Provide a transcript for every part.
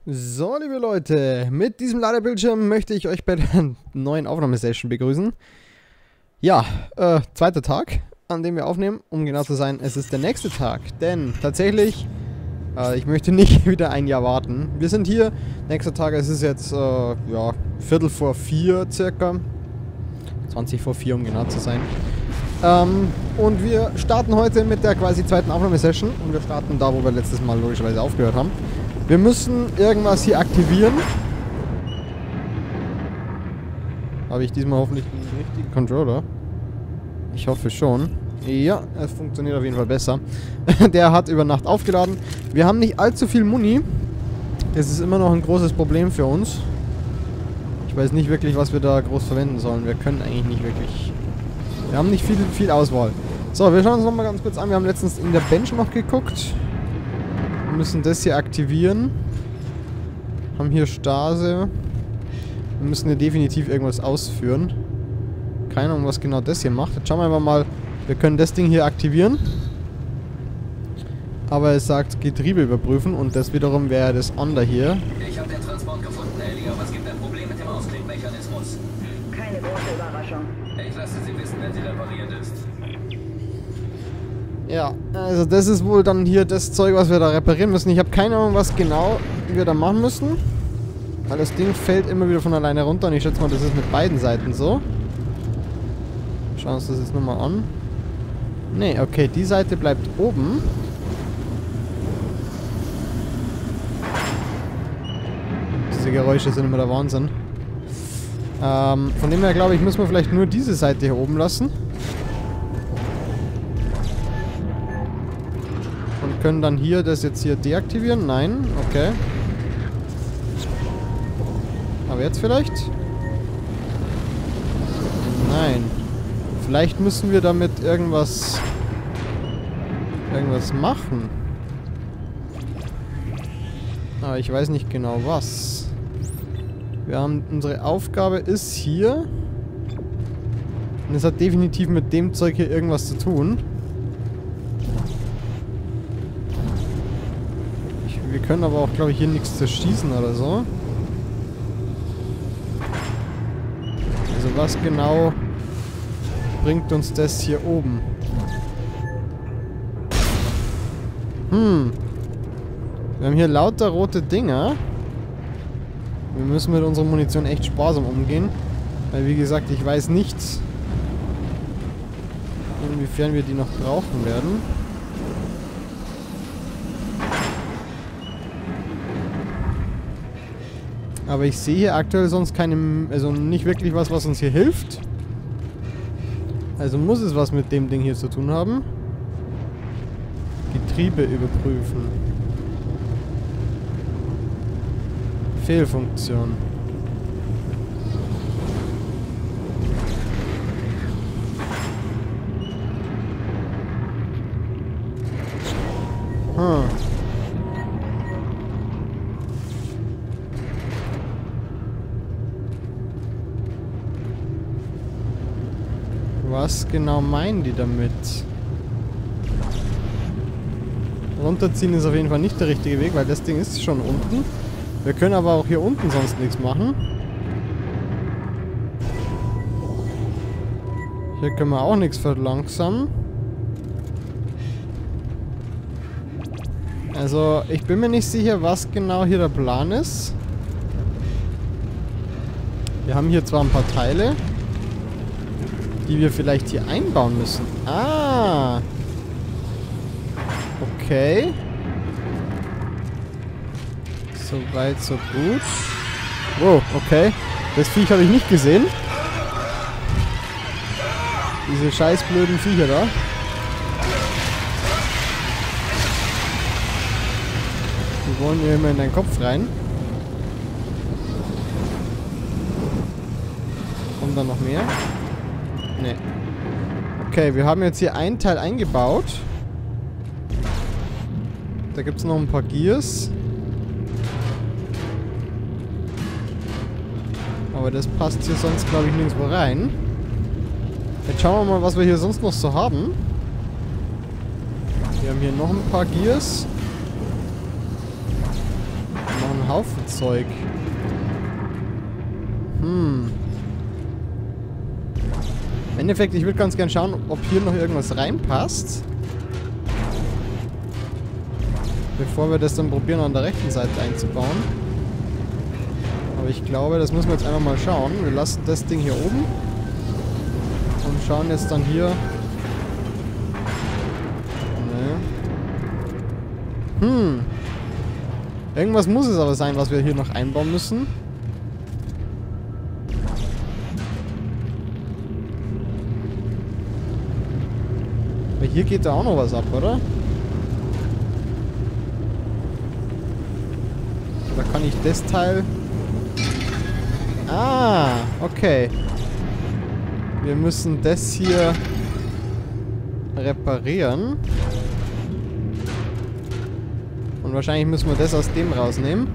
So, liebe Leute, mit diesem Ladebildschirm möchte ich euch bei der neuen Aufnahmesession begrüßen. Ja, zweiter Tag, an dem wir aufnehmen. Um genau zu sein, es ist der nächste Tag, denn tatsächlich, ich möchte nicht wieder ein Jahr warten. Wir sind hier, nächster Tag, es ist jetzt, ja, Viertel vor 4 circa. 20 vor 4, um genau zu sein. Und wir starten heute mit der quasi zweiten Aufnahmesession. Und wir starten da, wo wir letztes Mal logischerweise aufgehört haben. Wir müssen irgendwas hier aktivieren. Habe ich diesmal hoffentlich den richtigen Controller? Ich hoffe schon. Ja, es funktioniert auf jeden Fall besser. Der hat über Nacht aufgeladen. Wir haben nicht allzu viel Muni. Das ist immer noch ein großes Problem für uns. Ich weiß nicht wirklich, was wir da groß verwenden sollen. Wir können eigentlich nicht wirklich... Wir haben nicht viel Auswahl. So, wir schauen uns nochmal ganz kurz an. Wir haben letztens in der Bench noch geguckt. Wir müssen das hier aktivieren. Haben hier Stase. Wir müssen hier definitiv irgendwas ausführen. Keine Ahnung, was genau das hier macht. Jetzt schauen wir einfach mal. Wir können das Ding hier aktivieren. Aber es sagt Getriebe überprüfen und das wiederum wäre das Under hier. Ich habe den Transport gefunden, Ellie, aber es gibt ein Problem mit dem Ausklickmechanismus. Keine große Überraschung. Ich lasse Sie wissen, wenn sie repariert ist. Ja, also das ist wohl dann hier das Zeug, was wir da reparieren müssen. Ich habe keine Ahnung, was genau wir da machen müssen. Weil das Ding fällt immer wieder von alleine runter und ich schätze mal, das ist mit beiden Seiten so. Schauen wir uns das jetzt nochmal an. Ne, okay, die Seite bleibt oben. Diese Geräusche sind immer der Wahnsinn. Von dem her glaube ich, müssen wir vielleicht nur diese Seite hier oben lassen. Und können dann hier das jetzt hier deaktivieren? Nein, okay. Aber jetzt vielleicht? Nein. Vielleicht müssen wir damit irgendwas machen. Aber ich weiß nicht genau was. Wir haben, unsere Aufgabe ist hier. Und es hat definitiv mit dem Zeug hier irgendwas zu tun. Wir können aber auch, glaube ich, hier nichts zerschießen oder so. Also was genau bringt uns das hier oben? Wir haben hier lauter rote Dinger. Wir müssen mit unserer Munition echt sparsam umgehen. Weil, wie gesagt, ich weiß nicht, inwiefern wir die noch brauchen werden. Aber ich sehe hier aktuell sonst keine, also nicht wirklich was uns hier hilft. Also muss es was mit dem Ding hier zu tun haben. Getriebe überprüfen. Fehlfunktion. Was genau meinen die damit? Runterziehen ist auf jeden Fall nicht der richtige Weg, weil das Ding ist schon unten. Wir können aber auch hier unten sonst nichts machen. Hier können wir auch nichts verlangsamen. Also, ich bin mir nicht sicher, was genau hier der Plan ist. Wir haben hier zwar ein paar Teile, die wir vielleicht hier einbauen müssen. Ah! Okay. So weit, so gut. Wow, okay. Das Viech habe ich nicht gesehen. Diese scheiß blöden Viecher da. Die wollen mir immer in deinen Kopf rein. Kommt da noch mehr? Nee. Okay, wir haben jetzt hier ein Teil eingebaut. Da gibt es noch ein paar Gears. Aber das passt hier sonst, glaube ich, nirgendwo rein. Jetzt schauen wir mal, was wir hier sonst noch so haben. Wir haben hier noch ein paar Gears. Noch ein Haufen Zeug. Im Endeffekt, ich würde ganz gern schauen, ob hier noch irgendwas reinpasst. Bevor wir das dann probieren, an der rechten Seite einzubauen. Aber ich glaube, das müssen wir jetzt einfach mal schauen. Wir lassen das Ding hier oben. Und schauen jetzt dann hier... Nee. Irgendwas muss es aber sein, was wir hier noch einbauen müssen. Aber hier geht da auch noch was ab, oder? Da kann ich das Teil... Ah, okay. Wir müssen das hier reparieren. Und wahrscheinlich müssen wir das aus dem rausnehmen.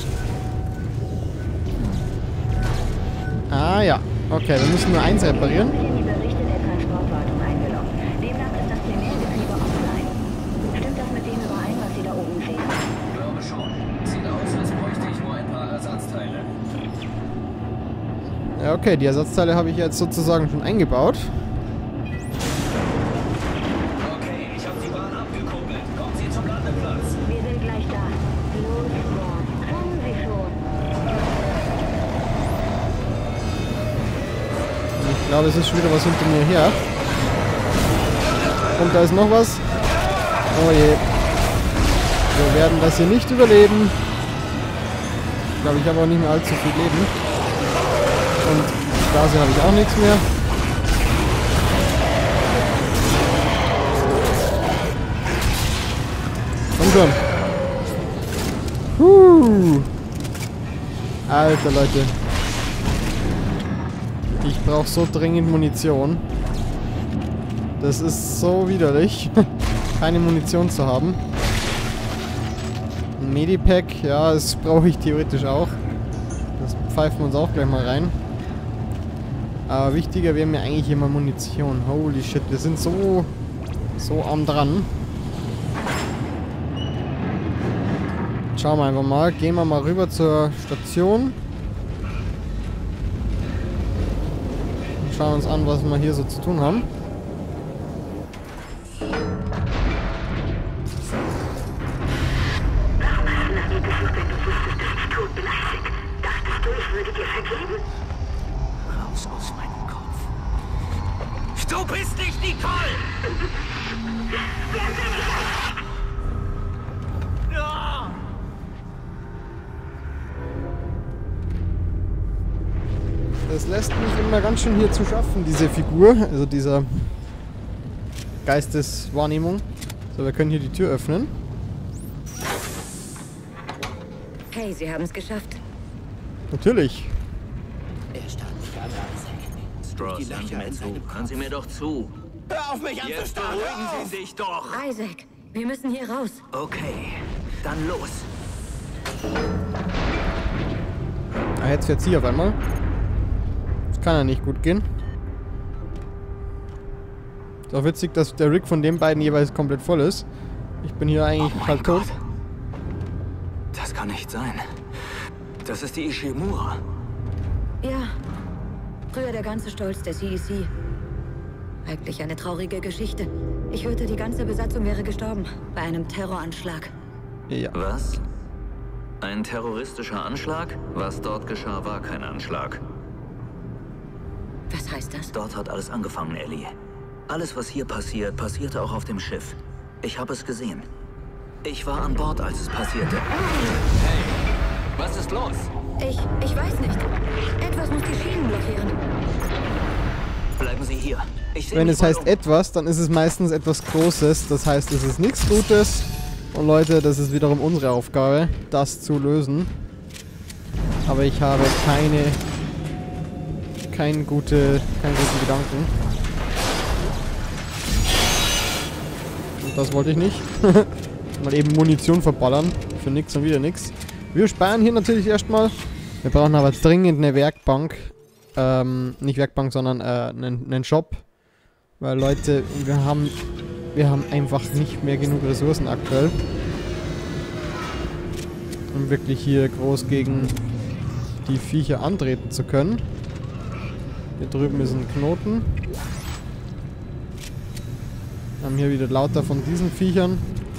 Ah ja, okay, wir müssen nur eins reparieren. Die Berichte der Transportwartung eingeloggt. Demnach ist das Primärgetriebe offline. Stimmt das mit dem überein, was Sie da oben sehen? Ich glaube schon. Sieht aus, als bräuchte ich nur ein paar Ersatzteile. Ja, okay, die Ersatzteile habe ich jetzt sozusagen schon eingebaut. Okay, ich habe die Bahn abgekuppelt. Kommen Sie zum Landeplatz. Wir sind gleich da. Los, Squad. Kommen Sie schon. Ich glaube, es ist schon wieder was hinter mir her. Und da ist noch was. Oh je. Wir werden das hier nicht überleben. Ich glaube, ich habe auch nicht mehr allzu viel Leben. Und Gase habe ich auch nichts mehr. Komm schon. Alter, Leute. Ich brauche so dringend Munition. Das ist so widerlich, keine Munition zu haben. Ein Medipack, ja, das brauche ich theoretisch auch. Das pfeifen wir uns auch gleich mal rein. Aber wichtiger wäre mir eigentlich immer Munition. Holy shit, wir sind so am dran. Schauen wir einfach mal. Gehen wir mal rüber zur Station. Und schauen uns an, was wir hier so zu tun haben. Warum hast du nach mir gesucht, wenn du wusstest, dass ich tot bin, Isaac? Dachtest du, ich würde dir vergeben? Raus aus meinem Kopf. Du bist nicht Nicole! Wer bin ich, Isaac? Ja! Das lässt mich immer ganz schön hier zu schaffen, diese Figur, also dieser Geisteswahrnehmung. So, wir können hier die Tür öffnen. Hey, Sie haben es geschafft. Natürlich. Stross, hören Sie mir zu. Hören Sie mir doch zu. Hör auf mich Jetzt anzustarren! beruhigen Sie sich doch. Isaac, wir müssen hier raus. Okay, dann los. Ah, jetzt wird's hier auf einmal. Das kann ja nicht gut gehen. Ist auch witzig, dass der Rig von den beiden jeweils komplett voll ist. Ich bin hier eigentlich halt tot. Das kann nicht sein. Das ist die Ishimura. Ja, früher der ganze Stolz der CEC. Eigentlich eine traurige Geschichte. Ich hörte, die ganze Besatzung wäre gestorben bei einem Terroranschlag. Ja. Was? Ein terroristischer Anschlag? Was dort geschah, war kein Anschlag. Was heißt das? Dort hat alles angefangen, Ellie. Alles, was hier passiert, passierte auch auf dem Schiff. Ich habe es gesehen. Ich war an Bord, als es passierte. Hey, was ist los? Ich weiß nicht. Etwas muss die Schienen blockieren. Bleiben Sie hier. Ich sehe Wenn mich es heißt mal um. etwas, dann ist es meistens etwas Großes. Das heißt, es ist nichts Gutes. Und Leute, das ist wiederum unsere Aufgabe, das zu lösen. Aber ich habe keinen guten Gedanken. Und das wollte ich nicht. Mal eben Munition verballern. Für nix und wieder nix. Wir sparen hier natürlich erstmal. Wir brauchen aber dringend eine Werkbank. Nicht Werkbank, sondern einen Shop. Weil Leute, wir haben einfach nicht mehr genug Ressourcen aktuell. um wirklich hier groß gegen die Viecher antreten zu können. Hier drüben ist ein Knoten. Wir haben hier wieder lauter von diesen Viechern.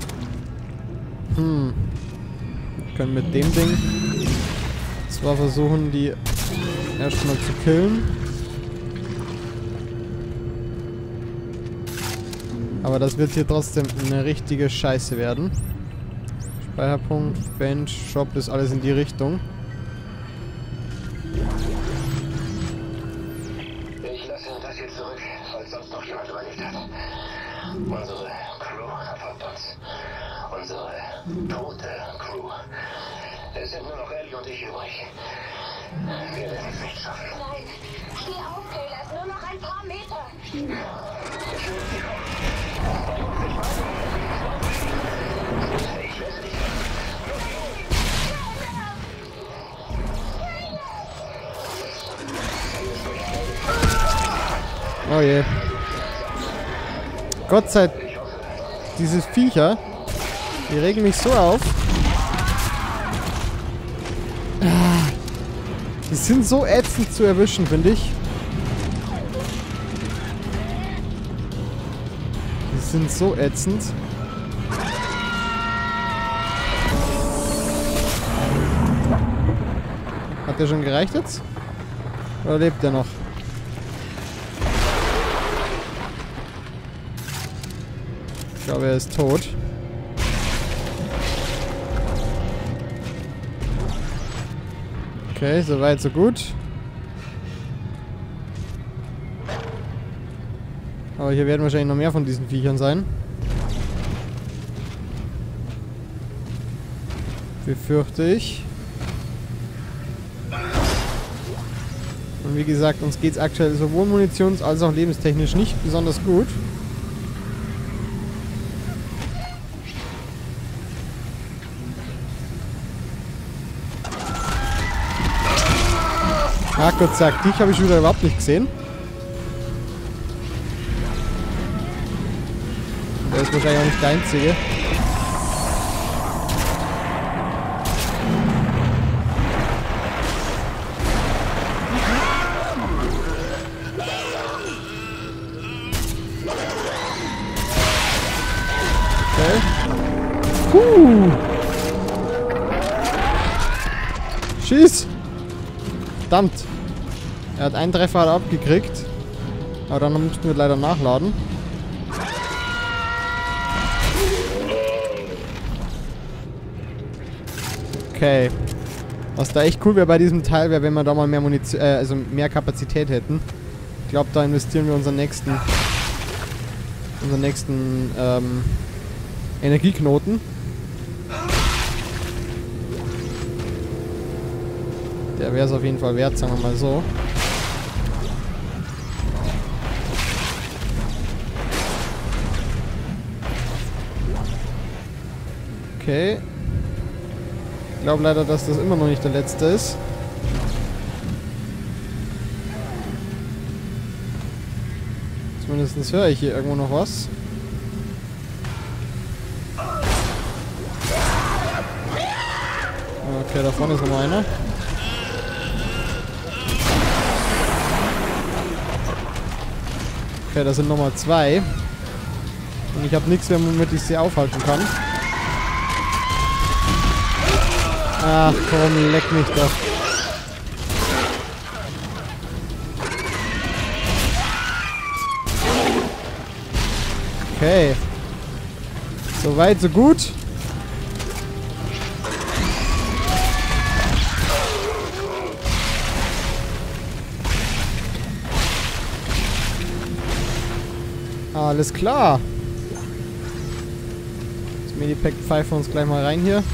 Wir können mit dem Ding zwar versuchen, die erstmal zu killen. Aber das wird hier trotzdem eine richtige Scheiße werden. Speicherpunkt, Bench, Shop ist alles in die Richtung. Ich lasse das hier zurück, falls sonst noch jemand überlebt hat. Unsere Crew erfolgt uns. Unsere tote Crew. Es sind nur noch Ellie und ich übrig. Wir werden es nicht schaffen. Nein, steh auf, Taylor. Nur noch ein paar Meter. Ich lasse dich. Oh je. Gott sei Dank. Diese Viecher, die regen mich so auf. Die sind so ätzend zu erwischen, finde ich. Die sind so ätzend. Hat der schon gereicht jetzt? Oder lebt der noch? Ich glaube, er ist tot. Okay, soweit, so gut. Aber hier werden wahrscheinlich noch mehr von diesen Viechern sein. Befürchte ich. Und wie gesagt, uns geht es aktuell sowohl munitions- als auch lebenstechnisch nicht besonders gut. Ach Gott sei Dank, dich habe ich wieder überhaupt nicht gesehen. Der ist wahrscheinlich auch nicht der Einzige. Okay. Schieß! Verdammt! Er hat einen Treffer abgekriegt. Aber dann mussten wir leider nachladen. Okay. Was da echt cool wäre bei diesem Teil, wäre, wenn wir da mal mehr Munition, also mehr Kapazität hätten. Ich glaube, da investieren wir unseren nächsten Energieknoten. Der wäre es auf jeden Fall wert, sagen wir mal so. Okay. Ich glaube leider, dass das immer noch nicht der letzte ist. Zumindest höre ich hier irgendwo noch was. Okay, da vorne ist noch einer. Okay, das sind nochmal zwei. Und ich habe nichts mehr, womit ich sie aufhalten kann. Ach komm, leck mich doch. Okay. So weit, so gut. Alles klar. Das Medipack pfeifen wir uns gleich mal rein hier.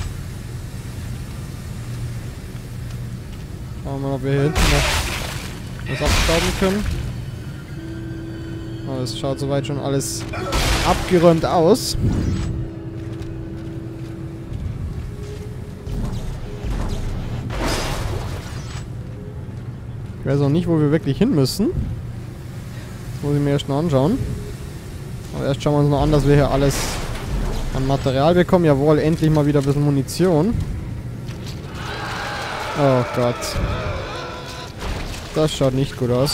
Schauen wir mal, ob wir hier hinten noch was abstauben können. Oh, es schaut soweit schon alles abgeräumt aus. Ich weiß auch nicht, wo wir wirklich hin müssen. Das muss ich mir erst noch anschauen. Aber erst schauen wir uns noch an, dass wir hier alles an Material bekommen. Jawohl, endlich mal wieder ein bisschen Munition. Oh Gott. Das schaut nicht gut aus.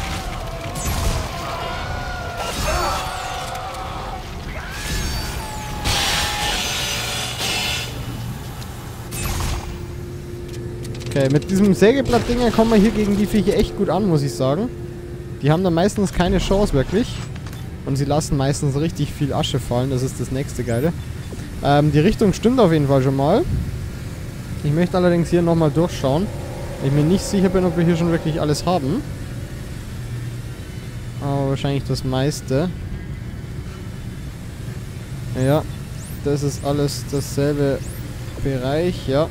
Okay, mit diesem Sägeblatt-Dinger kommen wir hier gegen die Viecher echt gut an, muss ich sagen. Die haben da meistens keine Chance, wirklich. Und sie lassen meistens richtig viel Asche fallen, das ist das nächste Geile. Die Richtung stimmt auf jeden Fall schon mal. Ich möchte allerdings hier nochmal durchschauen, weil ich mir nicht sicher bin, ob wir hier schon wirklich alles haben. Aber wahrscheinlich das meiste. Ja, das ist alles dasselbe Bereich, ja.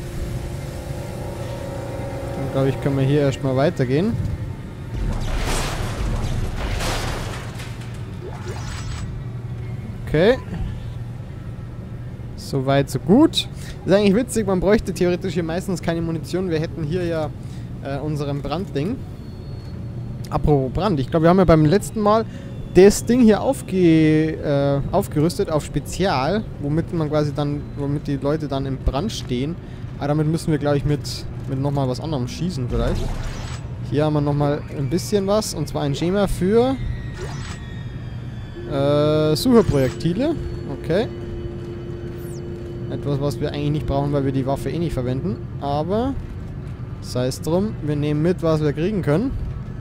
Dann glaube ich, können wir hier erstmal weitergehen. Okay. Soweit, so gut. Das ist eigentlich witzig, man bräuchte theoretisch hier meistens keine Munition. Wir hätten hier ja unseren Brandding. Apropos Brand, ich glaube, wir haben ja beim letzten Mal das Ding hier aufgerüstet auf Spezial, womit man quasi dann, womit die Leute dann im Brand stehen. Aber damit müssen wir, glaube ich, mit nochmal was anderem schießen vielleicht. Hier haben wir nochmal ein bisschen was, und zwar ein Schema für Sucherprojektile. Okay. Etwas, was wir eigentlich nicht brauchen, weil wir die Waffe eh nicht verwenden. Aber sei es drum, wir nehmen mit, was wir kriegen können.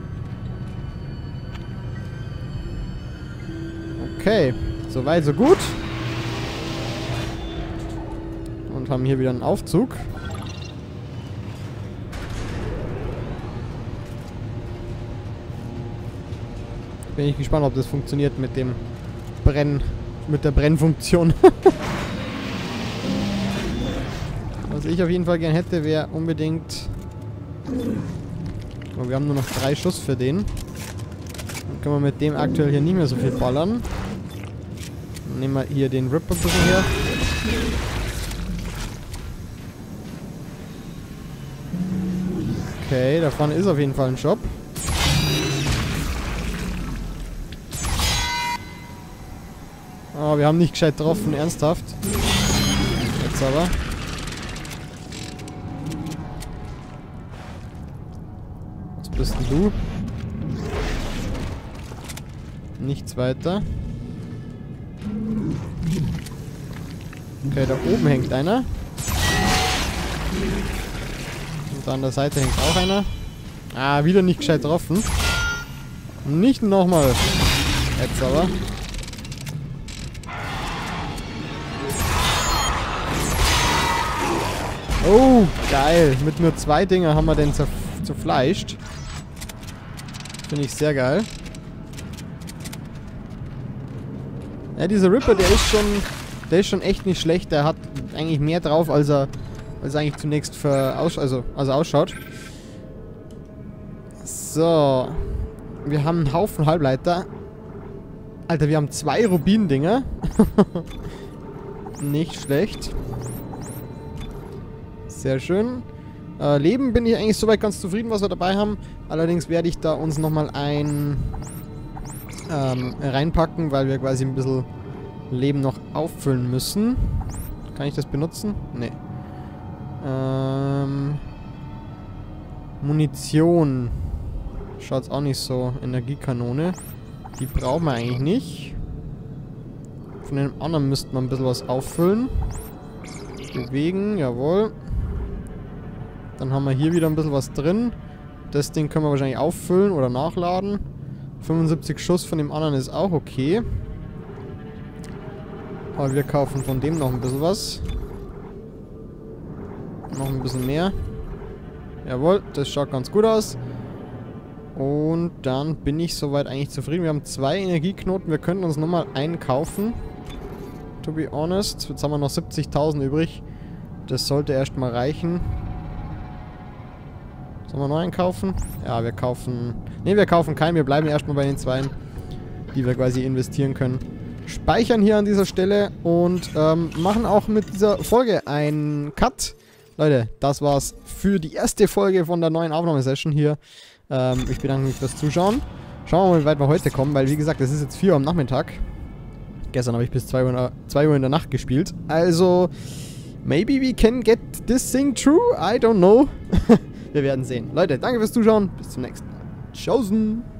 Okay, soweit, so gut. Und haben hier wieder einen Aufzug. Bin ich gespannt, ob das funktioniert mit dem mit der Brennfunktion. Was ich auf jeden Fall gern hätte, wäre unbedingt... Oh, wir haben nur noch 3 Schuss für den. Dann können wir mit dem aktuell hier nicht mehr so viel ballern. Dann nehmen wir hier den Ripper ein bisschen her. Okay, da vorne ist auf jeden Fall ein Shop. Oh, wir haben nicht gescheit getroffen, ernsthaft. Jetzt aber. Was bist denn du? Nichts weiter. Okay, da oben hängt einer. Und da an der Seite hängt auch einer. Ah, wieder nicht gescheit getroffen. Nicht nochmal. Jetzt aber. Oh, geil. Mit nur 2 Dinger haben wir den zerfleischt. Finde ich sehr geil. Ja, dieser Ripper, der ist schon echt nicht schlecht. Der hat eigentlich mehr drauf, als er eigentlich zunächst ausschaut. So. Wir haben einen Haufen Halbleiter. Alter, wir haben 2 Rubin-Dinger. Nicht schlecht. Sehr schön. Leben bin ich eigentlich soweit ganz zufrieden, was wir dabei haben. Allerdings werde ich da uns nochmal ein reinpacken, weil wir quasi ein bisschen Leben noch auffüllen müssen. Kann ich das benutzen? Nee. Munition. Schaut's auch nicht so. Energiekanone. Die brauchen wir eigentlich nicht. Von dem anderen müssten wir ein bisschen was auffüllen. Bewegen, jawohl. Dann haben wir hier wieder ein bisschen was drin. Das Ding können wir wahrscheinlich auffüllen oder nachladen. 75 Schuss von dem anderen ist auch okay. Aber wir kaufen von dem noch ein bisschen was. Noch ein bisschen mehr. Jawohl, das schaut ganz gut aus. Und dann bin ich soweit eigentlich zufrieden. Wir haben 2 Energieknoten. Wir könnten uns nochmal einen kaufen. To be honest. Jetzt haben wir noch 70.000 übrig. Das sollte erstmal reichen. Sollen wir noch einen kaufen? Ja, wir kaufen... Ne, wir kaufen keinen. Wir bleiben erstmal bei den 2, die wir quasi investieren können. Speichern hier an dieser Stelle und machen auch mit dieser Folge einen Cut. Leute, das war's für die erste Folge von der neuen Aufnahmesession hier. Ich bedanke mich fürs Zuschauen. Schauen wir mal, wie weit wir heute kommen, weil wie gesagt, es ist jetzt 4 Uhr am Nachmittag. Gestern habe ich bis 2 Uhr in der Nacht gespielt. Also... Maybe we can get this thing through? I don't know. Wir werden sehen. Leute, danke fürs Zuschauen. Bis zum nächsten Mal. Tschaußen.